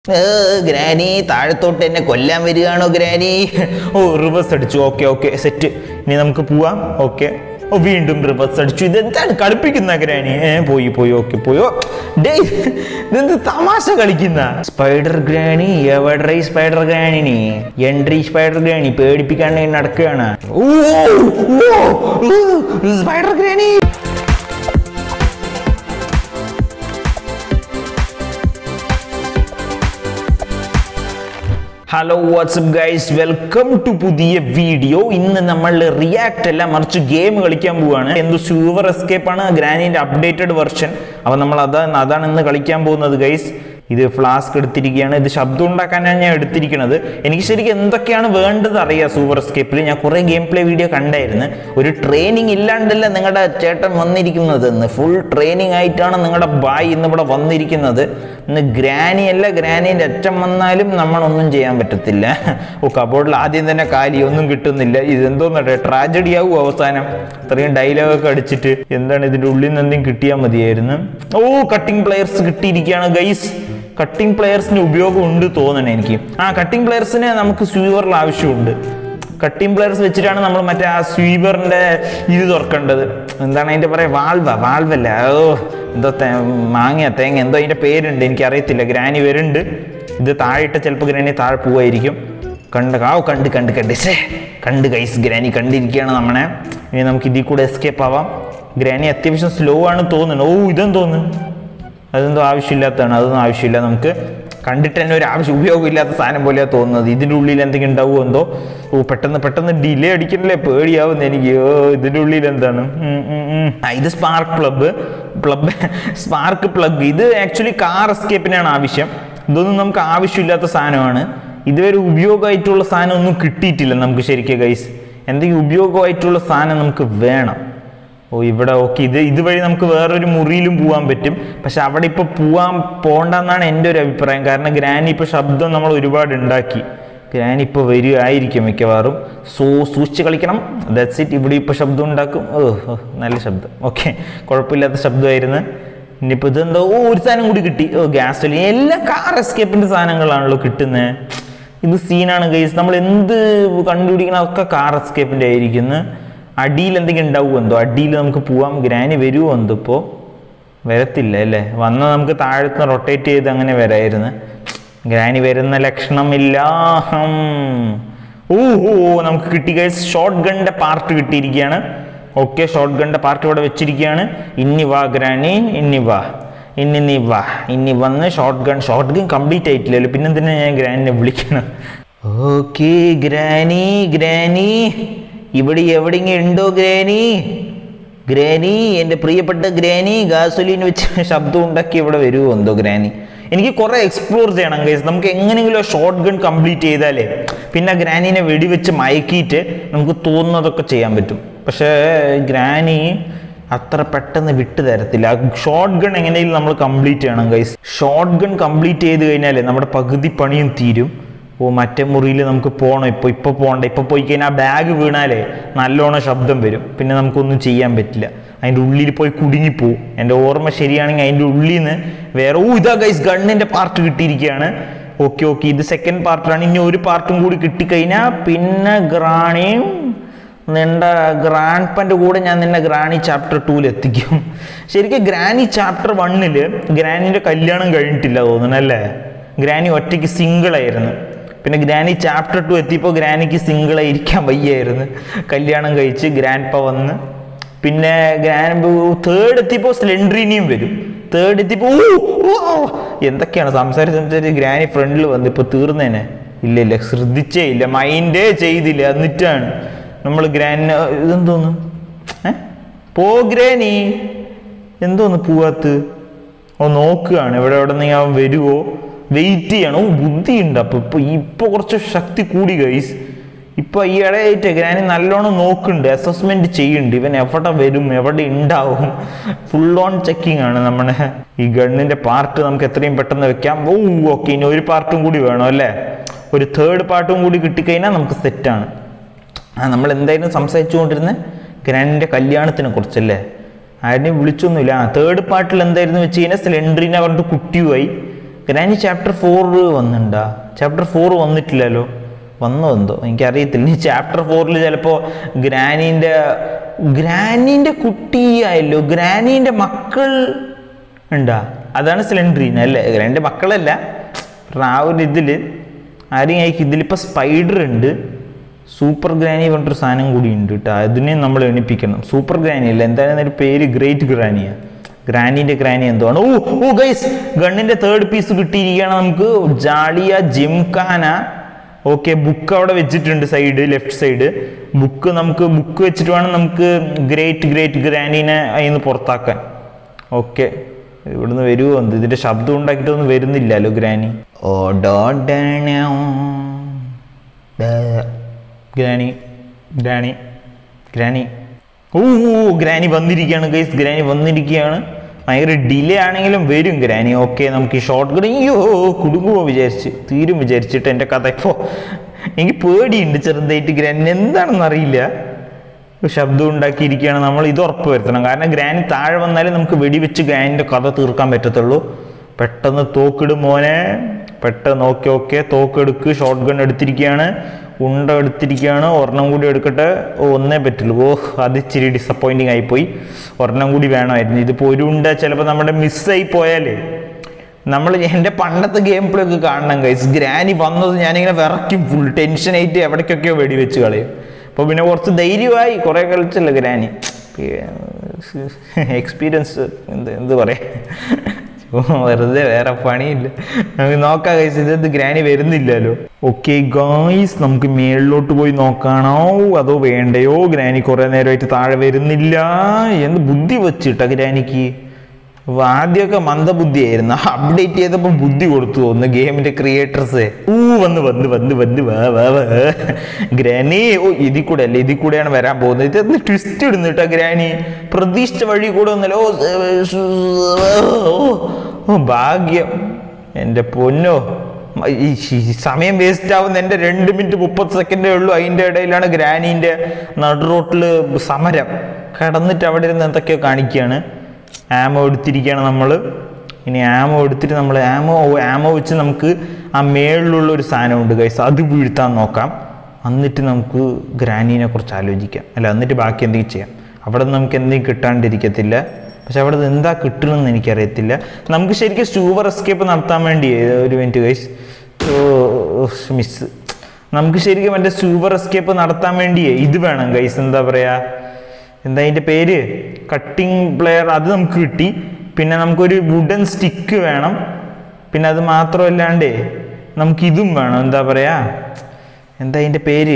Granny താഴത്തോട്ട് എന്നെ കൊല്ലാൻ വരികയാണോ ഗ്രാനി? റിവേഴ്സ് അടിച്ചു. Okay set. ഇനി നമുക്ക് പോവാം. ഓക്കെ വീണ്ടും റിവേഴ്സ് അടിച്ചു. ഇതെന്താണ് കളിപ്പിക്കുന്ന ഗ്രാനി? പോയി ഓക്കെ പോയോ. ഡേ ഇതെന്ത് തമാശ കളിക്കുന്ന സ്പൈഡർ ഗ്രാനി? എവിടെ spider granny? Entry spider granny പേടിപ്പിക്കാൻ നടക്കുകയാണ്. Spider granny. Hello what's up guys, welcome to പുതിയ വീഡിയോ. ഇന്ന് നമ്മൾ റിയാക്ട് അല്ല മറിച്ച് ഗെയിം കളിക്കാൻ പോവുകയാണ്. എന്തോ സ്യൂവർ എസ്കേപ്പ് ആണ് ഗ്രാനിന്റെ അപ്ഡേറ്റഡ് വെർഷൻ. അപ്പോൾ നമ്മൾ അതാണ് ഇന്ന് കളിക്കാൻ പോകുന്നത് ഗൈസ്. ഇത് ഫ്ലാസ്ക് എടുത്തിരിക്കുകയാണ്. ഇത് ശബ്ദം ഉണ്ടാക്കാനാണ് ഞാൻ എടുത്തിരിക്കുന്നത്. എനിക്ക് ശരിക്കും എന്തൊക്കെയാണ് വേണ്ടത് അറിയാം സൂപ്പർ എസ്കേപ്പിൽ. ഞാൻ കുറേ ഗെയിം പ്ലേ വീഡിയോ കണ്ടായിരുന്നു. ഒരു ട്രെയിനിങ് ഇല്ലാണ്ടല്ല നിങ്ങളുടെ ചേട്ടൻ വന്നിരിക്കുന്നത്. ഇന്ന് ഫുൾ ട്രെയിനിങ് ആയിട്ടാണ് നിങ്ങളുടെ ബായ് ഇന്നിവിടെ വന്നിരിക്കുന്നത്. ഇന്ന് ഗ്രാനി അല്ല, ഗ്രാനീൻ്റെ അച്ഛൻ വന്നാലും നമ്മളൊന്നും ചെയ്യാൻ പറ്റത്തില്ല. കബോർഡിൽ ആദ്യം തന്നെ കാലി ഒന്നും കിട്ടുന്നില്ല. ഇതെന്തോന്നട്ടെ ട്രാജഡി ആവും അവസാനം. ഇത്രയും ഡയലോഗൊക്കെ അടിച്ചിട്ട് എന്താണ് ഇതിൻ്റെ ഉള്ളിൽ നിന്ന് എന്തെങ്കിലും കിട്ടിയാൽ മതിയായിരുന്നു. കട്ടിംഗ് പ്ലെയേഴ്സ് കിട്ടിയിരിക്കുകയാണ് ഗൈസ്. കട്ടിംഗ് പ്ലെയേഴ്സിന് ഉപയോഗം ഉണ്ട് തോന്നണേ എനിക്ക്. കട്ടിംഗ് പ്ലെയേഴ്സിന് നമുക്ക് സ്വീവറിൽ ആവശ്യമുണ്ട്. കട്ടിംഗ് പ്ലെയേഴ്സ് വെച്ചിട്ടാണ് നമ്മൾ മറ്റേ ആ സ്വീവറിൻ്റെ ഇത് തുറക്കേണ്ടത്. എന്താണ് അതിൻ്റെ പറയുക? വാൾവല്ല. എന്തോ തേങ്ങ എന്തോ അതിൻ്റെ പേരുണ്ട്, എനിക്കറിയത്തില്ല. ഗ്രാനി വരുന്നുണ്ട്. ഇത് താഴെയിട്ട ചിലപ്പോൾ ഗ്രാനി താഴെ പോവായിരിക്കും. കണ്ട് ഗൈസ്, ഗ്രാനി കണ്ടിരിക്കുകയാണ് നമ്മളെ. ഇനി നമുക്ക് ഇതിൽ കൂടെ എസ്കേപ്പ് ആവാം. ഗ്രാനി അത്യാവശ്യം സ്ലോ ആണ് തോന്നുന്നു. ഇതെന്ന് തോന്നുന്നു അതെന്തോ ആവശ്യമില്ലാത്തതാണ്. അതൊന്നും ആവശ്യമില്ല. നമുക്ക് കണ്ടിട്ട് തന്നെ ഒരു ഉപയോഗമില്ലാത്ത സാധനം പോലെയാണ് തോന്നുന്നത്. ഇതിൻ്റെ ഉള്ളിൽ എന്തെങ്കിലും ഉണ്ടാവുമോ എന്തോ. പെട്ടെന്ന് ഡിലേ അടിക്കണല്ലേ, പേടിയാവുന്നു എനിക്ക്. ഇതിൻ്റെ ഉള്ളിൽ എന്താണ്? ഇത് സ്പാർക്ക് പ്ലഗ്. ഇത് ആക്ച്വലി കാർ എസ്കേപ്പിനാണ് ആവശ്യം. ഇതൊന്നും നമുക്ക് ആവശ്യമില്ലാത്ത സാധനമാണ്. ഇതുവരെ ഉപയോഗമായിട്ടുള്ള സാധനം ഒന്നും കിട്ടിയിട്ടില്ല നമുക്ക് ശരിക്കും ഗൈസ്. എന്തെങ്കിലും ഉപയോഗമായിട്ടുള്ള സാധനം നമുക്ക് വേണം. ഇവിടെ ഓക്കെ. ഇതുവഴി നമുക്ക് വേറൊരു മുറിയിലും പോകാൻ പറ്റും. പക്ഷെ അവിടെ ഇപ്പോൾ പോകണ്ടെന്നാണ് എൻ്റെ ഒരു അഭിപ്രായം. കാരണം ഗ്രാനി ഇപ്പോൾ ശബ്ദം നമ്മൾ ഒരുപാട് ഉണ്ടാക്കി. ഗ്രാനി ഇപ്പോൾ വരികയായിരിക്കും മിക്കവാറും. സൂക്ഷിച്ച് കളിക്കണം. That's it. ഇവിടെ ഇപ്പോൾ ശബ്ദം ഉണ്ടാക്കും. നല്ല ശബ്ദം. ഓക്കെ, കുഴപ്പമില്ലാത്ത ശബ്ദമായിരുന്നു. ഇനിയിപ്പോൾ ഇതെന്തോ ഒരു സാധനം കൂടി കിട്ടി. ഗ്യാസ് എല്ലാം കാർ എസ്കേപ്പിൻ്റെ സാധനങ്ങളാണല്ലോ കിട്ടുന്നത്. ഇത് സീനാണ് ഗൈസ്. നമ്മൾ എന്ത് കണ്ടുപിടിക്കണം അതൊക്കെ കാർ എസ്കേപ്പിൻ്റെ ആയിരിക്കുന്നു. അടിയിൽ എന്തെങ്കിലും ഉണ്ടാവുമോ എന്തോ. അടിയിൽ നമുക്ക് പോവാം. ഗ്രാനി വരുമോ എന്തോ. ഇപ്പോൾ വരത്തില്ല അല്ലേ. വന്നാൽ നമുക്ക് താഴത്ത് റൊട്ടേറ്റ് ചെയ്ത് അങ്ങനെ വരായിരുന്നു. ഗ്രാനി വരുന്ന ലക്ഷണമില്ല. നമുക്ക് കിട്ടി ഗൈസ്. ഷോർട്ട് ഗണ്ണിൻ്റെ പാർട്ട് കിട്ടിയിരിക്കുകയാണ്. ഓക്കെ, ഷോർട്ട് ഗണ്ണിൻ്റെ പാർട്ട് ഇവിടെ വെച്ചിരിക്കുകയാണ്. ഇനി വാ ഗ്രാനി, നീ വാ. ഇനി വന്ന് ഷോർട്ട് ഗൺ കംപ്ലീറ്റ് ആയിട്ടില്ലല്ലോ. പിന്നെ എന്തിനാ ഞാൻ ഗ്രാനിനെ വിളിക്കണം? ഓക്കെ ഗ്രാനി ഇവിടെ എവിടെയെങ്കിലും ഉണ്ടോ ഗ്രാനി? എൻ്റെ പ്രിയപ്പെട്ട ഗ്രാനി ഗാസോലിൻ വെച്ച് ശബ്ദം ഉണ്ടാക്കി ഇവിടെ വരുമോ എന്തോ ഗ്രാനി? എനിക്ക് കുറേ എക്സ്പ്ലോർ ചെയ്യണം ഗൈസ്. നമുക്ക് എങ്ങനെയെങ്കിലും ഷോർട്ട് ഗൺ കംപ്ലീറ്റ് ചെയ്താലേ പിന്നെ ഗ്രാനീനെ വെടിവെച്ച് മയക്കിയിട്ട് നമുക്ക് തോന്നുന്നതൊക്കെ ചെയ്യാൻ പറ്റും. പക്ഷേ ഗ്രാനി അത്ര പെട്ടെന്ന് വിട്ടു തരത്തില്ല. ഷോർട്ട് ഗൺ എങ്ങനെയെങ്കിലും നമ്മൾ കംപ്ലീറ്റ് ചെയ്യണം ഗൈസ്. ഷോർട്ട് ഗൺ കംപ്ലീറ്റ് ചെയ്ത് കഴിഞ്ഞാലേ നമ്മുടെ പകുതി പണിയും തീരും. മറ്റേ മുറിയിൽ നമുക്ക് പോകണം. ഇപ്പോൾ പോകണ്ട. ഇപ്പോൾ പോയി കഴിഞ്ഞാൽ ബാഗ് വീണാലേ നല്ലോണം ശബ്ദം വരും. പിന്നെ നമുക്കൊന്നും ചെയ്യാൻ പറ്റില്ല. അതിൻ്റെ ഉള്ളിൽ പോയി കുടുങ്ങിപ്പോവും. എൻ്റെ ഓർമ്മ ശരിയാണെങ്കിൽ അതിൻ്റെ ഉള്ളിൽ നിന്ന് വേറെ ഇതാ ഗൈസ് ഗണ്ണിൻ്റെ പാർട്ട് കിട്ടിയിരിക്കുകയാണ്. ഓക്കെ ഇത് സെക്കൻഡ് പാർട്ടാണ്. ഇനി ഒരു പാർട്ടും കൂടി കിട്ടിക്കഴിഞ്ഞാൽ പിന്നെ ഗ്രാണിയും നിൻ്റെ ഗ്രാൻഡ്പ്പൻ്റെ കൂടെ ഞാൻ നിന്നെ ഗ്രാനി ചാപ്റ്റർ 2 എത്തിക്കും. ശരിക്കും ഗ്രാനി ചാപ്റ്റർ 1 ഗ്രാനിൻ്റെ കല്യാണം കഴിഞ്ഞിട്ടില്ല തോന്നുന്നല്ലേ. ഗ്രാനി ഒറ്റയ്ക്ക് സിംഗിളായിരുന്നു. പിന്നെ ഗ്രാനി ചാപ്റ്റർ 2 എത്തിയപ്പോൾ ഗ്രാനിക്ക് സിംഗിളായിരിക്കാൻ വയ്യായിരുന്നു. കല്യാണം കഴിച്ച് ഗ്രാൻഡ്പ്പ വന്ന് പിന്നെ തേർഡ് എത്തിയപ്പോൾ സ്ലെൻഡ്രീനിയും വരും. തേർഡ് എത്തിയപ്പോൾ എന്തൊക്കെയാണ് സംസാരിച്ച് ഗ്രാനി ഫ്രണ്ടിൽ വന്ന് ഇപ്പോൾ തീർന്നേനെ. ഇല്ല ശ്രദ്ധിച്ചേ ഇല്ല, മൈൻഡേ ചെയ്തില്ല. എന്നിട്ടാണ് നമ്മൾ ഗ്രാനിനെ ഇതെന്തോന്ന് ഗ്രാനി എന്തോന്ന് പോവാത്ത്? നോക്കുകയാണ് എവിടെ നീ അവൻ വരുമോ, വെയിറ്റ് ചെയ്യണം. ബുദ്ധിയുണ്ട്. ഇപ്പോൾ കുറച്ച് ശക്തി കൂടി ഗൈസ്. ഇപ്പോൾ ഈ ഇടയായിട്ട് ഗ്രാനി നല്ലോണം നോക്കുന്നുണ്ട്, അസസ്മെന്റ് ചെയ്യുന്നുണ്ട്. ഇവൻ എവിടെ വരും, എവിടെ ഉണ്ടാവും. ഫുൾ ഓൺ ചെക്കിംഗ് ആണ് നമ്മുടെ. ഈ ഗണ്ണിന്റെ പാർട്ട് നമുക്ക് എത്രയും പെട്ടെന്ന് വെക്കാം. ഓക്കെ, ഇനി ഒരു പാർട്ടും കൂടി വേണം അല്ലേ. ഒരു തേർഡ് പാർട്ടും കൂടി കിട്ടിക്കഴിഞ്ഞാൽ നമുക്ക് സെറ്റാണ്. നമ്മൾ എന്തായാലും സംസാരിച്ചുകൊണ്ടിരുന്നത് ഗ്രാനിന്റെ കല്യാണത്തിനെ കുറിച്ചല്ലേ. ആരെയും വിളിച്ചൊന്നുമില്ല. തേർഡ് പാർട്ടിൽ എന്തായിരുന്നു വെച്ച് കഴിഞ്ഞാൽ സ്ലെൻഡറിനെ പറഞ്ഞിട്ട് കുട്ടിയുമായി ഗ്രാനി ചാപ്റ്റർ 4 വന്നിട്ടുണ്ടാ? ചാപ്റ്റർ 4 വന്നിട്ടില്ലല്ലോ. വന്നോ എന്തോ എനിക്കറിയത്തില്ല. ഇനി ചാപ്റ്റർ 4 ചിലപ്പോൾ ഗ്രാനീൻ്റെ കുട്ടിയായല്ലോ. ഗ്രാനീൻ്റെ മക്കൾ ഉണ്ടാ? അതാണ് സ്ലെൻഡ്രീന അല്ലേ? ഗ്രാനിൻ്റെ മക്കളല്ല. ആ ഒരു ഇതിൽ ആരെയും ഇതിലിപ്പോൾ സ്പൈഡർ ഉണ്ട്, സൂപ്പർ ഗ്രാനി പറഞ്ഞിട്ടൊരു സാധനം കൂടി ഉണ്ട് കേട്ടോ. അതിനെ നമ്മൾ എണിപ്പിക്കണം. സൂപ്പർ ഗ്രാനി അല്ല, എന്തായാലും ഒരു പേര് ഗ്രേറ്റ് ഗ്രാനിയാണ്. ഗ്രാനീൻ്റെ ഗ്രാനി എന്തുവാണ്? ഓ ഗൈസ്, ഗണ്ണിൻ്റെ 3rd പീസ് കിട്ടിയിരിക്കുകയാണ് നമുക്ക്. ജാളിയ ജിംഖാന. ഓക്കെ, ബുക്ക് അവിടെ വെച്ചിട്ടുണ്ട് സൈഡ്, ലെഫ്റ്റ് സൈഡ് ബുക്ക് വെച്ചിട്ട് വേണം നമുക്ക് ഗ്രേറ്റ് ഗ്രാനീനെ അതിന് പുറത്താക്കാൻ. ഓക്കെ, ഇവിടുന്ന് വരുമോ എന്ത്? ഇതിൻ്റെ ശബ്ദം ഉണ്ടാക്കിയിട്ടൊന്നും വരുന്നില്ലല്ലോ ഗ്രാനി. ഓ ഗ്രാനി ഓ ഗ്രാനി വന്നിരിക്കുകയാണ് ഗൈസ്. ഗ്രാനി വന്നിരിക്കുകയാണ്. ഭയങ്കര ഡിലേ ആണെങ്കിലും വരും ഗ്രാനി. ഓക്കെ, നമുക്ക് ഈ ഷോർട്ട് ഗൺ കുടുങ്ങുമോ തീരും വിചാരിച്ചിട്ട് എൻ്റെ കഥ ഇപ്പോൾ എനിക്ക് പേടിയുണ്ട് ചെറുതായിട്ട്. ഗ്രാനി എന്താണെന്ന് അറിയില്ല, ശബ്ദം ഉണ്ടാക്കിയിരിക്കുകയാണ്. നമ്മൾ ഇത് ഉറപ്പ് വരുത്തണം, കാരണം ഗ്രാനി താഴെ വന്നാലേ നമുക്ക് വെടിവെച്ച് ഗ്രാനിൻ്റെ കഥ തീർക്കാൻ പറ്റത്തുള്ളൂ. പെട്ടെന്ന് തോക്കിടും മോനെ, പെട്ടെന്ന്. ഓക്കെ, തോക്കെടുക്ക്. ഷോർട്ട് ഗൺ എടുത്തിരിക്കുകയാണ്, ഉണ്ട എടുത്തിരിക്കുകയാണ്. ഒരെണ്ണം കൂടി എടുക്കട്ടെ. ഒന്നേ പറ്റുള്ളൂ. അത് ഇച്ചിരി ഡിസപ്പോയിൻറ്റിങ് ആയിപ്പോയി. ഒരെണ്ണം കൂടി വേണമായിരുന്നു. ഇതിപ്പോൾ ഒരു ഉണ്ട ചിലപ്പോൾ നമ്മുടെ മിസ്സായി പോയാലേ എൻ്റെ പണ്ടത്തെ ഗെയിം പ്ലേ ഒക്കെ കാണണം ഗൈസ്. ഗ്രാനി വന്നത് ഞാനിങ്ങനെ വിറയ്ക്കും, ഫുൾ ടെൻഷനായിട്ട് എവിടേക്കൊക്കെയോ വെടിവെച്ച് കളയും. അപ്പോൾ പിന്നെ കുറച്ച് ധൈര്യമായി, കുറേ കളിച്ചല്ലോ ഗ്രാനി. എക്സ്പീരിയൻസ് എന്ത് പറയാ, വെറുതെ വേറെ പണിയില്ല. നമുക്ക് നോക്കാം ഗൈസ്. ഇത് ഗ്രാനി വരുന്നില്ലല്ലോ. ഓക്കെ ഗൈസ്, നമുക്ക് മേളിലോട്ട് പോയി നോക്കാണോ അതോ വേണ്ടയോ? ഗ്രാനി കുറേ നേരമായിട്ട് താഴെ വരുന്നില്ല. എന്ത് ബുദ്ധി വെച്ചിട്ടാ ഗ്രാനിക്ക്? ആദ്യമൊക്കെ മന്ദബുദ്ധിയായിരുന്നു, അപ്ഡേറ്റ് ചെയ്തപ്പോൾ ബുദ്ധി കൊടുത്തു തോന്നുന്നു ഗെയിമിന്റെ ക്രിയേറ്റേഴ്സ്. വന്ന് ഗ്രാനി. ഇതിൽ കൂടെ അല്ലേ, ഇതിൽ കൂടെയാണ് വരാൻ പോകുന്നത്. ഇതെന്ത് ട്വിസ്റ്റ് ഇടുന്നു കേട്ടോ ഗ്രാനി. പ്രതീക്ഷിച്ച വഴി കൂടെ ഒന്നല്ലോ. ഭാഗ്യം എൻ്റെ പൊന്നോ. ഈ സമയം വേസ്റ്റ് ആവുന്ന എൻ്റെ 2 മിനിറ്റ് 30 സെക്കൻഡേ ഉള്ളൂ. അതിൻ്റെ ഇടയിലാണ് ഗ്രാനീൻ്റെ നടുറോട്ടിൽ സമരം കിടന്നിട്ട് അവിടെ ഇരുന്ന് എന്തൊക്കെയോ കാണിക്കുകയാണ്. ആമോ എടുത്തിരിക്കുകയാണ് നമ്മൾ. ഇനി ആമോ എടുത്തിട്ട് നമ്മൾ ആമോ വെച്ച് നമുക്ക് ആ മേളിലുള്ള ഒരു സാധനമുണ്ട് ഗൈസ്, അത് വീഴ്ത്താൻ നോക്കാം. എന്നിട്ട് നമുക്ക് ഗ്രാനീനെ കുറിച്ച് ആലോചിക്കാം. അല്ല, എന്നിട്ട് ബാക്കി എന്തെങ്കിലും ചെയ്യാം. അവിടെ നിന്ന് നമുക്ക് എന്തെങ്കിലും കിട്ടാണ്ടിരിക്കത്തില്ല. പക്ഷെ അവിടെ നിന്ന് എന്താ കിട്ടണമെന്ന് എനിക്കറിയത്തില്ല. നമുക്ക് ശരിക്കും സൂപ്പർ എസ്കേപ്പ് നടത്താൻ വേണ്ടി ഒരു മിനിറ്റ് ഗൈസ്, മിസ്. നമുക്ക് ശരിക്കും മറ്റേ സൂപ്പർ എസ്കേപ്പ് നടത്താൻ വേണ്ടിയേ ഇത് വേണം ഗൈസ്. എന്താ പറയുക, എന്താ അതിൻ്റെ പേര്, കട്ടിങ് പ്ലെയർ. അത് നമുക്ക് കിട്ടി. പിന്നെ നമുക്കൊരു വുഡൻ സ്റ്റിക്ക് വേണം. പിന്നെ അത് മാത്രമല്ലാണ്ട് നമുക്കിതും വേണം. എന്താ പറയുക, എന്താ അതിൻ്റെ പേര്,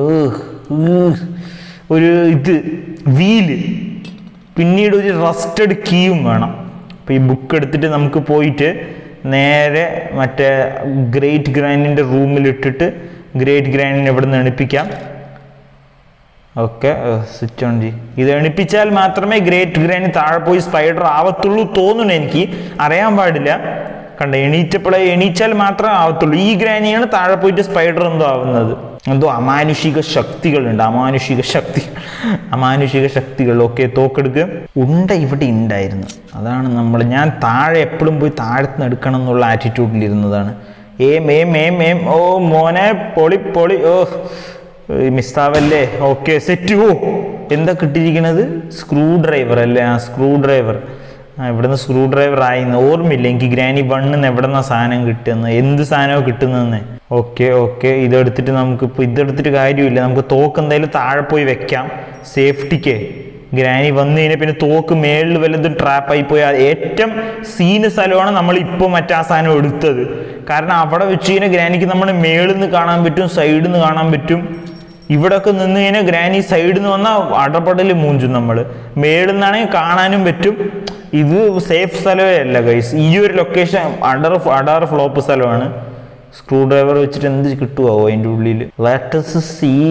ഒരു വീല്. പിന്നീട് ഒരു റസ്റ്റഡ് കീയും വേണം. അപ്പോൾ ഈ ബുക്ക് എടുത്തിട്ട് നമുക്ക് പോയിട്ട് നേരെ മറ്റേ ഗ്രേറ്റ് ഗ്രാനിൻ്റെ റൂമിലിട്ടിട്ട് ഗ്രേറ്റ് ഗ്രാനിനെ ഇവിടെ നിന്ന് എണിപ്പിക്കാം. ഓക്കെ, സ്വിച്ച് ഓൺ ചെയ്യും. ഇത് എണിപ്പിച്ചാൽ മാത്രമേ ഗ്രേറ്റ് ഗ്രാനി താഴെ പോയി സ്പൈഡർ ആവത്തുള്ളൂ തോന്നുന്നു. എനിക്ക് അറിയാൻ പാടില്ല. കണ്ട, എണീച്ചാൽ മാത്രമേ ആവത്തുള്ളൂ. ഈ ഗ്രാനിയാണ് താഴെ പോയിട്ട് സ്പൈഡർ എന്തോ ആവുന്നത്. എന്തോ അമാനുഷിക ശക്തികളുണ്ട്, അമാനുഷിക ശക്തികൾ. ഓക്കെ, തോക്കെടുക്കുക. ഇവിടെ ഉണ്ടായിരുന്നു. അതാണ് ഞാൻ താഴെ എപ്പോഴും പോയി താഴത്തുനിന്ന് എടുക്കണം എന്നുള്ള ആറ്റിറ്റ്യൂഡിലിരുന്നതാണ്. ഓ മോനെ, പൊളി. ഓ മിസ്സാവല്ലേ. Okay, set. എന്താ കിട്ടിയിരിക്കണത്? സ്ക്രൂ ഡ്രൈവർ അല്ലേ? Screwdriver. ഇവിടുന്ന് സ്ക്രൂ ഡ്രൈവർ ആയിന്ന് ഓർമ്മയില്ല എനിക്ക്. ഗ്രാനി 1 എവിടെന്നാ സാധനം കിട്ടുന്നത്, എന്ത് സാധനമോ കിട്ടുന്നതെന്ന്. ഓക്കെ, ഇതെടുത്തിട്ട് നമുക്കിപ്പോൾ ഇതെടുത്തിട്ട് കാര്യമില്ല. നമുക്ക് തോക്ക് എന്തായാലും താഴെ പോയി വെക്കാം സേഫ്റ്റിക്ക്. ഗ്രാനി വന്നു കഴിഞ്ഞാൽ പിന്നെ തോക്ക് മേളിൽ വല്ലതും ട്രാപ്പായി പോയാൽ ഏറ്റവും സീന് സ്ഥലമാണ് നമ്മളിപ്പോൾ മറ്റാ സാധനം എടുത്തത്. കാരണം അവിടെ വെച്ച് കഴിഞ്ഞാൽ ഗ്രാനിക്ക് നമ്മൾ മേളിൽ നിന്ന് കാണാൻ പറ്റും, സൈഡിൽ നിന്ന് കാണാൻ പറ്റും. ഇവിടെയൊക്കെ നിന്ന് കഴിഞ്ഞാൽ ഗ്രാനി സൈഡിൽ നിന്ന് വന്നാൽ അടപടൽ മൂഞ്ചും. നമ്മൾ മേളിൽ നിന്നാണെങ്കിൽ കാണാനും പറ്റും. ഇത് സേഫ് സ്ഥലമേ അല്ല ഗൈസ്. ഈ ഒരു ലൊക്കേഷൻ അഡർ ഫ്ലോപ്പ് സ്ഥലമാണ്. സ്ക്രൂ ഡ്രൈവർ വെച്ചിട്ട് എന്ത് കിട്ടുമോ അതിൻ്റെ ഉള്ളിൽ? ലെറ്റസ്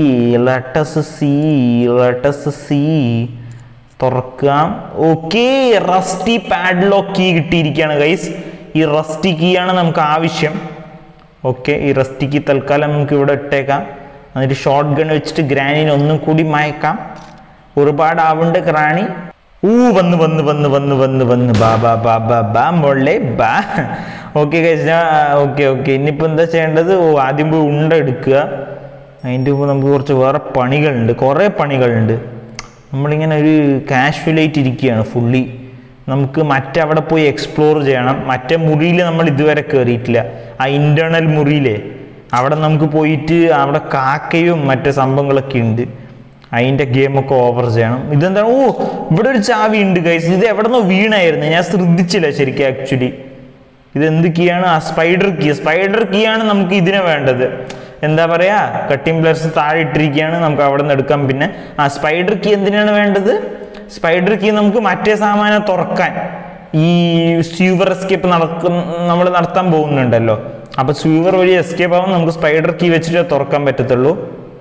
സീ തുറക്കാം. ഓക്കെ, റസ്റ്റി പാഡ്ലോക്ക് കീ കിട്ടിയിരിക്കുകയാണ് ഗൈസ്. ഈ റസ്റ്റി കീ ആണ് നമുക്ക് ആവശ്യം. ഓക്കെ, ഈ റസ്റ്റി കീ തൽക്കാലം നമുക്ക് ഇവിടെ ഇട്ടേക്കാം. എന്നിട്ട് ഷോർട്ട് ഗൺ വെച്ചിട്ട് ഗ്രാനിനെ ഒന്നും കൂടി മയക്കാം. ഒരുപാട് ആവുണ്ട് ഗ്രാനി. വന്ന് ബാ ബാ ബാ ബാ ബാ മോളെ ബാ. ഓക്കെ ഗൈസ്, ഓക്കെ ഇനിയിപ്പോൾ എന്താ ചെയ്യേണ്ടത്? ആദ്യം പോയി ഉണ്ട എടുക്കുക. അതിൻ്റെ മുമ്പ് നമുക്ക് കുറച്ച് വേറെ പണികളുണ്ട്, കുറേ പണികളുണ്ട്. നമ്മളിങ്ങനെ ഒരു കാഷ്വലായിട്ട് ഇരിക്കുകയാണ് ഫുള്ളി. നമുക്ക് അവിടെ പോയി എക്സ്പ്ലോർ ചെയ്യണം. മറ്റേ മുറിയിൽ നമ്മൾ ഇതുവരെ കയറിയിട്ടില്ല. ആ ഇൻറ്റേർണൽ മുറിയിലെ അവിടെ നമുക്ക് പോയിട്ട് അവിടെ കാക്കയും മറ്റേ സംഭവങ്ങളൊക്കെ ഉണ്ട്. അതിൻ്റെ ഗെയിമൊക്കെ ഓവർ ചെയ്യണം. ഇതെന്താണ്? ഇവിടെ ഒരു ചാവി ഉണ്ട് ഗൈസ്. ഇത് എവിടെ നിന്നോ വീണായിരുന്നു, ഞാൻ ശ്രദ്ധിച്ചില്ല ശരിക്കും. ആക്ച്വലി ഇതെന്ത് കീയാണ്? ആ സ്പൈഡർ കീ ആണ് നമുക്ക് ഇതിനെ വേണ്ടത്. എന്താ പറയുക, കട്ടിംഗ് പ്ലേയേഴ്സ് താഴെ ഇട്ടിരിക്കുകയാണ്, നമുക്ക് അവിടെ നിന്ന് എടുക്കാം. പിന്നെ ആ സ്പൈഡർ കീ എന്തിനാണ് വേണ്ടത്? സ്പൈഡർ കീ നമുക്ക് മറ്റേ സാമാനം തുറക്കാൻ, ഈ സ്യൂവർ എസ്കേപ്പ് നമ്മൾ നടത്താൻ പോകുന്നുണ്ടല്ലോ. അപ്പോൾ സ്യൂവർ വഴി എസ്കേപ്പ് ആവാൻ നമുക്ക് സ്പൈഡർ കീ വെച്ചിട്ട് തുറക്കാൻ പറ്റത്തുള്ളൂ.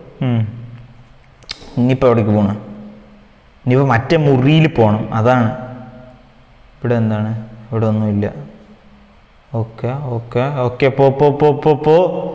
ഇനിയിപ്പോൾ എവിടേക്ക് പോകണം? ഇനിയിപ്പോൾ മറ്റേ മുറിയിൽ പോകണം. അതാണ്. ഇവിടെ എന്താണ്? ഇവിടെ ഒന്നുമില്ല. ഓക്കെ പോ.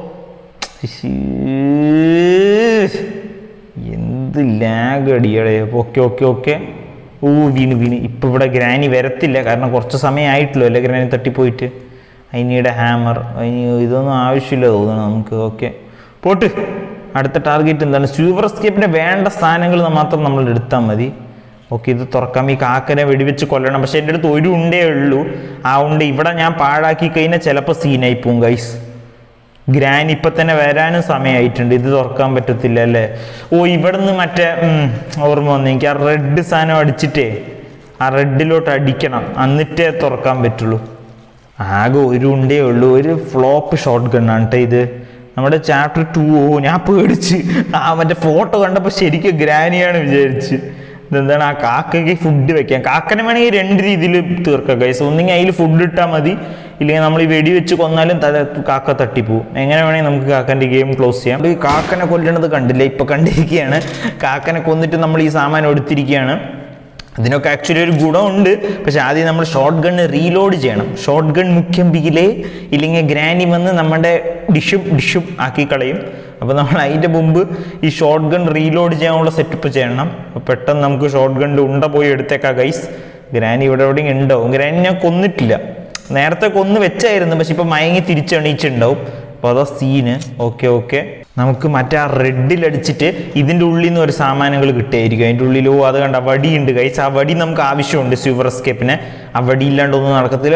എന്ത് ലാഗ് അടിയടേ. ഓക്കെ വീണ്. ഇപ്പം ഇവിടെ ഗ്രാനി വരത്തില്ല, കാരണം കുറച്ച് സമയമായിട്ടില്ലോ അല്ലേ ഗ്രാനി തട്ടിപ്പോയിട്ട്. അതിനിടെ ഹാമർ, ഇതൊന്നും ആവശ്യമില്ല തോന്നണം നമുക്ക്. ഓക്കെ പോട്ട്. അടുത്ത ടാർഗറ്റ് എന്താണ്? സ്യൂവർ എസ്കേപ്പിന് വേണ്ട സാധനങ്ങൾ മാത്രം നമ്മൾ എടുത്താൽ മതി. ഓക്കെ, ഇത് തുറക്കാം. ഈ കാക്കനെ വെടിവെച്ച് കൊല്ലണം. പക്ഷെ എൻ്റെ അടുത്ത് ഒരു ഉണ്ടേ ഉള്ളൂ. ആ ഉണ്ട ഇവിടെ ഞാൻ പാഴാക്കി കഴിഞ്ഞാൽ ചിലപ്പോൾ സീനായി പോവും ഗൈസ്. ഗ്രാനി ഇപ്പം തന്നെ വരാനും സമയമായിട്ടുണ്ട്. ഇത് തുറക്കാൻ പറ്റത്തില്ല അല്ലേ? ഇവിടെ നിന്ന് മറ്റേ ഓർമ്മ വന്നു എനിക്ക്. ആ റെഡ് സാധനം അടിച്ചിട്ടേ ആ റെഡിലോട്ട് അടിക്കണം, എന്നിട്ടേ തുറക്കാൻ പറ്റുള്ളൂ. ആകെ ഒരു ഉണ്ടേ ഉള്ളൂ. ഒരു ഫ്ലോപ്പ് ഷോട്ട് ഗണ്ണാണ് കേട്ടോ ഇത്. നമ്മുടെ ചാപ്റ്റർ 2. ഞാൻ പേടിച്ച് മറ്റേ ഫോട്ടോ കണ്ടപ്പോൾ ശരിക്കും ഗ്രാനിയാണ് വിചാരിച്ച്. ഇതെന്താണ്? ആ കാക്കയ്ക്ക് ഫുഡ് വെക്കാം. കാക്കനെ വേണമെങ്കിൽ 2 രീതിയിൽ തീർക്കാം ഗൈസ്. ഒന്നെങ്കിൽ അതിൽ ഫുഡ് ഇട്ടാൽ മതി, ഇല്ലെങ്കിൽ നമ്മൾ ഈ വെടി വെച്ച് കൊന്നാലും കാക്ക തട്ടിപ്പോവും. എങ്ങനെ വേണമെങ്കിൽ നമുക്ക് കാക്കൻ്റെ ഗെയിം ക്ലോസ് ചെയ്യാം. ഈ കാക്കനെ കൊല്ലണത് കണ്ടില്ല, ഇപ്പം കണ്ടിരിക്കുകയാണ്. കാക്കനെ കൊന്നിട്ട് നമ്മൾ ഈ സാമാനം എടുത്തിരിക്കുകയാണ്. ഇതിനൊക്കെ ആക്ച്വലി ഒരു ഗുണമുണ്ട്. പക്ഷെ ആദ്യം നമ്മൾ ഷോർട്ട് ഗണ്ണ് റീലോഡ് ചെയ്യണം. ഷോർട്ട് ഗൺ മുഖ്യം ബിഗിലേ, ഇല്ലെങ്കിൽ ഗ്രാനി വന്ന് നമ്മുടെ ഡിഷും ആക്കി കളയും. അപ്പോൾ നമ്മൾ അതിൻ്റെ മുമ്പ് ഈ ഷോർട്ട് ഗൺ റീലോഡ് ചെയ്യാനുള്ള സെറ്റപ്പ് ചെയ്യണം. അപ്പോൾ പെട്ടെന്ന് നമുക്ക് ഷോർട്ട് ഗണ്ണിൽ ഉണ്ട പോയി എടുത്തേക്കാം ഗൈസ്. ഗ്രാനി ഇവിടെ എവിടെയും ഉണ്ടാവും. ഗ്രാനി ഞാൻ കൊന്നിട്ടില്ല, നേരത്തെ കൊന്ന് വെച്ചായിരുന്നു. പക്ഷെ ഇപ്പം മയങ്ങി തിരിച്ചെണീച്ചുണ്ടാവും. അപ്പോൾ അതാ സീന്. ഓക്കെ നമുക്ക് മറ്റേ ആ റെഡിലടിച്ചിട്ട് ഇതിൻ്റെ ഉള്ളിൽ നിന്ന് ഒരു സാമാനങ്ങൾ കിട്ടുമായിരിക്കും. അതിൻ്റെ ഉള്ളിൽ അത് കണ്ട വടിയുണ്ട് ഗൈസ്. ആ വടി നമുക്ക് ആവശ്യമുണ്ട് സ്യൂവർ എസ്കേപ്പിന്. ആ വടി ഇല്ലാണ്ടൊന്നും നടക്കത്തില്ല.